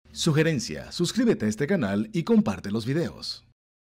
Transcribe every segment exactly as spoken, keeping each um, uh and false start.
Sugerencia, suscríbete a este canal y comparte los videos.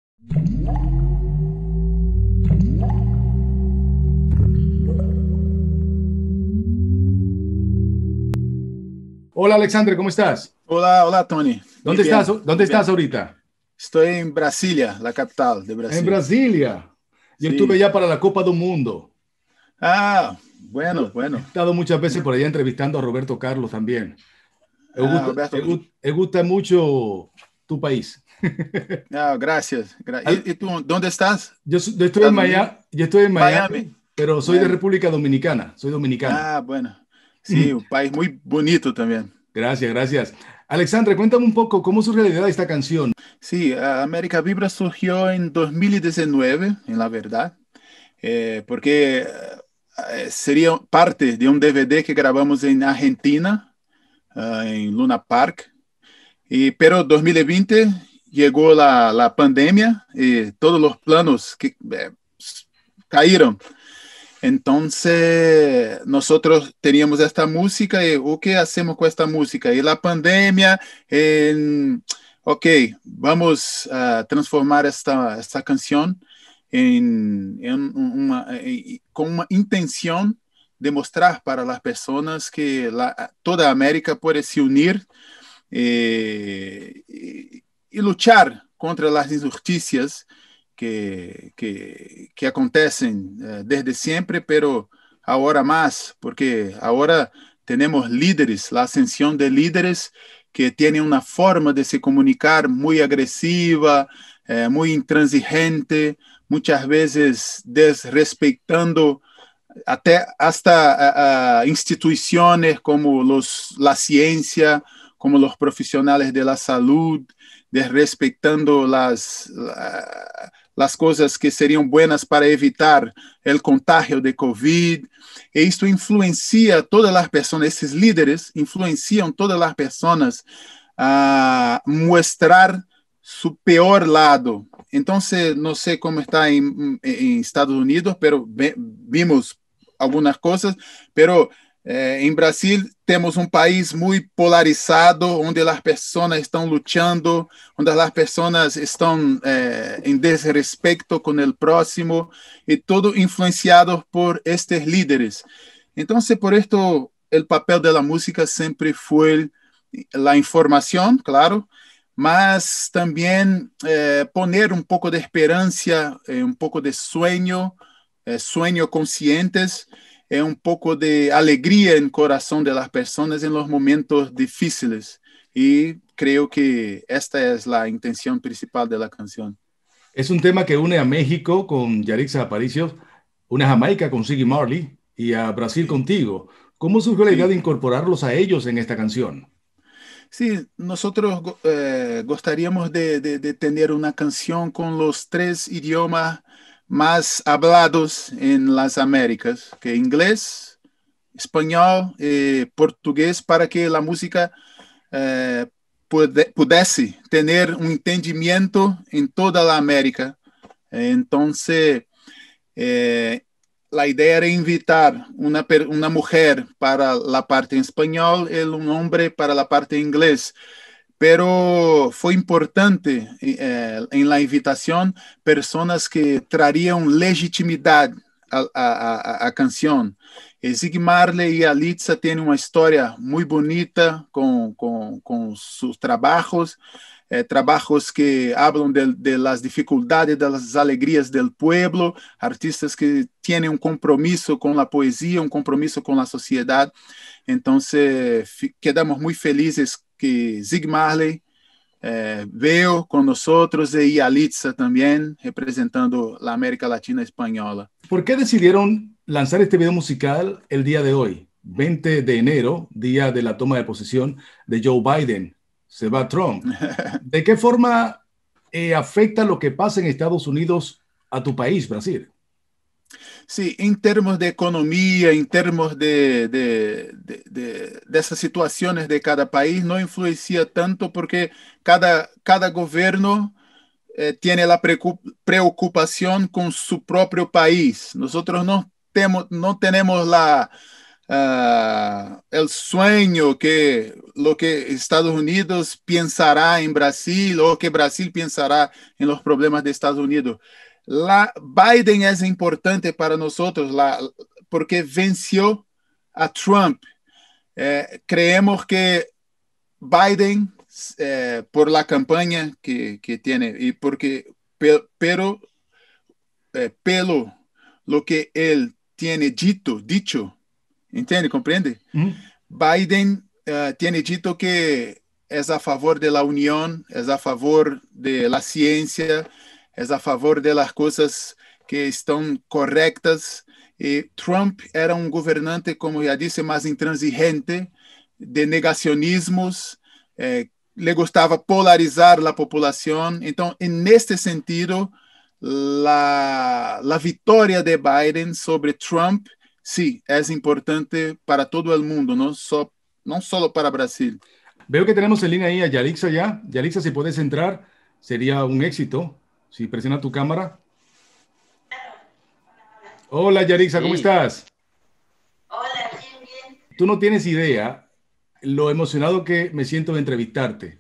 Hola Alexandre, ¿cómo estás? Hola, hola Tony. Muy ¿Dónde bien, estás, dónde muy bien. estás ahorita? Estoy en Brasilia, la capital de En Brasil. Brasilia. Yo estuve Sí. ya para la Copa do Mundo. Ah, He bueno, estado, he bueno. estado muchas veces por allá entrevistando a Roberto Carlos también. Me Ah, gusta, Roberto. me gu- me gusta mucho tu país. Ah, gracias. Gra- Al- ¿Y, y tú, dónde estás? Yo, so- yo estoy en ¿Estados Unidos? Miami, yo estoy en Miami. Miami, pero soy de Miami. República Dominicana. Soy dominicano. Ah, bueno. Sí, un país muy bonito también. Gracias, gracias. Alexandre, cuéntame un poco cómo surge la idea de esta canción. Sí, ah, América Vibra surgió en dos mil diecinueve, en la verdad, eh, porque eh, sería parte de un D V D que grabamos en Argentina, ah, en Luna Park. Y, pero dos mil veinte llegó la, la pandemia y todos los planos que, eh, caíram. Entonces, nosotros teníamos esta música y, ¿o qué hacemos con esta música? Y la pandemia, en, ok, vamos a transformar esta, esta canción en, en una, en, con una intención de mostrar para las personas que la, toda América puede se unir eh, y, y, luchar contra las injusticias que, que, que acontecen eh, desde siempre, pero ahora más, porque ahora tenemos líderes, la ascensión de líderes que tienen una forma de se comunicar muy agresiva, eh, muy intransigente, muchas veces desrespeitando até hasta a, a instituciones como los, la ciencia, como los profesionales de la salud, desrespetando las, la, las cosas que serían buenas para evitar el contagio de COVID. E esto influencia a todas las personas, esses líderes influenciam todas as pessoas a mostrar su peor lado. Então, não sei como está em, em Estados Unidos, pero vimos algumas coisas, pero eh, em Brasil temos um país muito polarizado, onde as pessoas estão lutando, onde as pessoas estão eh, em desrespeito com o próximo, e tudo influenciado por estes líderes. Então, por isto, o papel da música sempre foi a informação, claro, mas também eh, poner um pouco de esperança, eh, um pouco de sueño, eh, sueño conscientes, é um pouco de alegria no coração das pessoas em los momentos difíceis. E creio que esta é a intenção principal da canção. Es un tema que une a México con Yarixa Aparicio, une a Jamaica con Ziggy Marley y a Brasil Sí, contigo. ¿Cómo surgió la idea sí. de incorporarlos a ellos en esta canción? Sí, nosotros eh, gustaríamos de, de, de, tener una canción con los tres idiomas más hablados en las Américas, que inglés, español y portugués, para que la música eh, pude, pudiese tener un entendimiento en toda la América. Entonces, eh, la idea era invitar una, una mujer para la parte en español y un hombre para la parte en inglés. Pero fue importante eh, en la invitación personas que trarían legitimidad a, a, a, a canción. Zig Marley y Alitza tienen una historia muy bonita con, con, con sus trabajos, eh, trabajos que hablan de, de, las dificultades, de las alegrías del pueblo, artistas que tienen un compromiso con la poesía, un compromiso con la sociedad. Entonces, quedamos muy felices que Zig Marley eh, veio con nosotros y Alitza también, representando la América Latina española. ¿Por qué decidieron lanzar este video musical el día de hoy, veinte de enero, día de la toma de posesión de Joe Biden? Se va Trump. ¿De qué forma eh, afecta lo que pasa en Estados Unidos a tu país, Brasil? Sí, en términos de economía, en términos de, de, de, de, de esas situaciones de cada país, no influencia tanto porque cada, cada gobierno eh, tiene la preocupación con su propio país. Nosotros no, temo, no tenemos la, uh, el sueño que lo que Estados Unidos pensará en Brasil o que Brasil pensará en los problemas de Estados Unidos. La, Biden es importante para nosotros la, porque venció a Trump. Eh, creemos que Biden, eh, por la campaña que, que tiene, y porque, pero, eh, pelo lo que él tiene dito, dicho, ¿entiende? ¿Comprende? ¿Mm? Biden uh, tiene dicho que es a favor de la unión, es a favor de la ciencia, es a favor de las cosas que están correctas. Y Trump era un gobernante, como ya dice, más intransigente, de negacionismos, eh, le gustaba polarizar la población. Entonces, en este sentido, la, la victoria de Biden sobre Trump, sí, es importante para todo el mundo, no, so, no solo para Brasil. Veo que tenemos en línea ahí a Yalixa ya. Yalixa, si puedes entrar, sería un éxito. Si presiona tu cámara. Hola, Yalixa, ¿cómo Sí, estás? hola, bien, bien. Tú no tienes idea lo emocionado que me siento de entrevistarte.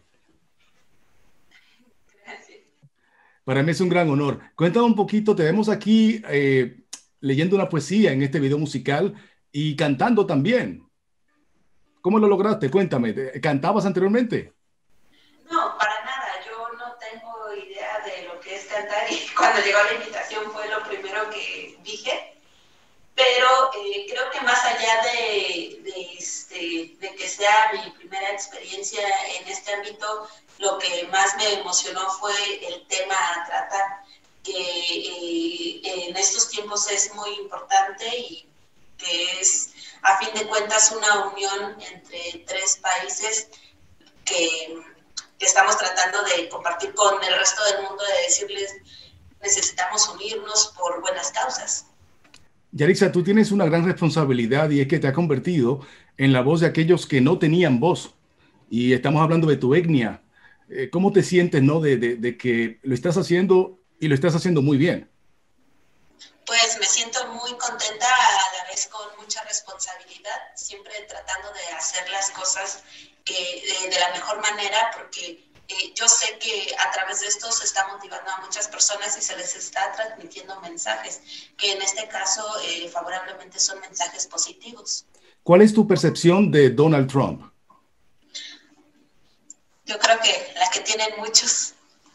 Gracias. Para mí es un gran honor. Cuéntame un poquito, te vemos aquí eh, leyendo una poesía en este video musical y cantando también. ¿Cómo lo lograste? Cuéntame, ¿te- ¿cantabas anteriormente? No, para nada, yo no tengo idea de lo que es cantar y cuando llegó la invitación fue lo primero que dije, pero eh, creo que más allá de, de, este, de que sea mi primera experiencia en este ámbito, lo que más me emocionó fue el tema a tratar, que eh, en estos tiempos es muy importante y que es a fin de cuentas una unión entre tres países que, que estamos tratando de compartir con el resto del mundo, de decirles necesitamos unirnos por buenas causas. Yarixa, tú tienes una gran responsabilidad y es que te has convertido en la voz de aquellos que no tenían voz. Y estamos hablando de tu etnia. Eh, ¿Cómo te sientes, no, de, de, de que lo estás haciendo y lo estás haciendo muy bien? Pues me siento muy contenta, a la vez con mucha responsabilidad, siempre tratando de hacer las cosas que, de, de la mejor manera, porque eh, yo sé que a través de esto se está motivando a muchas personas y se les está transmitiendo mensajes, que en este caso eh, favorablemente son mensajes positivos. ¿Cuál es tu percepción de Donald Trump? Yo creo que la que tienen muchos,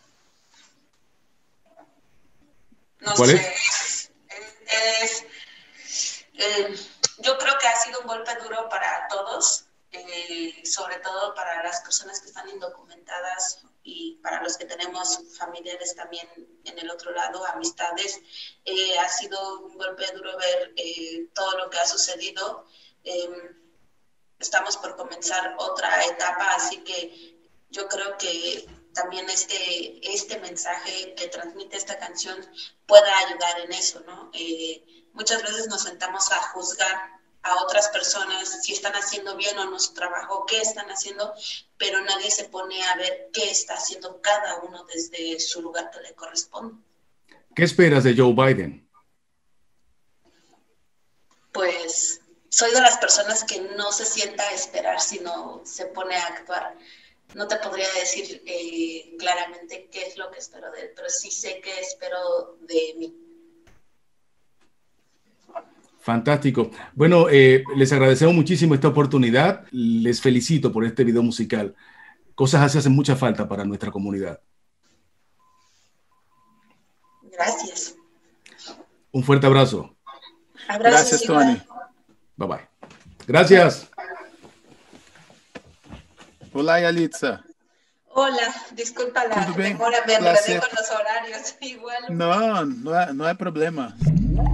no ¿Cuál sé, es? es, eh, yo creo que ha sido un golpe duro para todos, eh, sobre todo para las personas que están indocumentadas y para los que tenemos familiares también en el otro lado, amistades. Eh, ha sido un golpe duro ver eh, todo lo que ha sucedido. Eh, estamos por comenzar otra etapa, así que yo creo que también este, este mensaje que transmite esta canción pueda ayudar en eso, ¿no? Eh, muchas veces nos sentamos a juzgar a otras personas si están haciendo bien o no su trabajo, qué están haciendo, pero nadie se pone a ver qué está haciendo cada uno desde su lugar que le corresponde. ¿Qué esperas de Joe Biden? Pues soy de las personas que no se sienta a esperar, sino se pone a actuar. No te podría decir eh, claramente qué es lo que espero de él, pero sí sé qué espero de mí. Fantástico. Bueno, eh, les agradecemos muchísimo esta oportunidad. Les felicito por este video musical. Cosas así hacen mucha falta para nuestra comunidad. Gracias. Un fuerte abrazo. Abrazos. Gracias, Tony. Bye bye. Gracias. Olá, Yalitza. Hola, disculpa la Tudo bem? demora, me Prazer. enredé con los horarios. Igual. Não, não é, não é problema.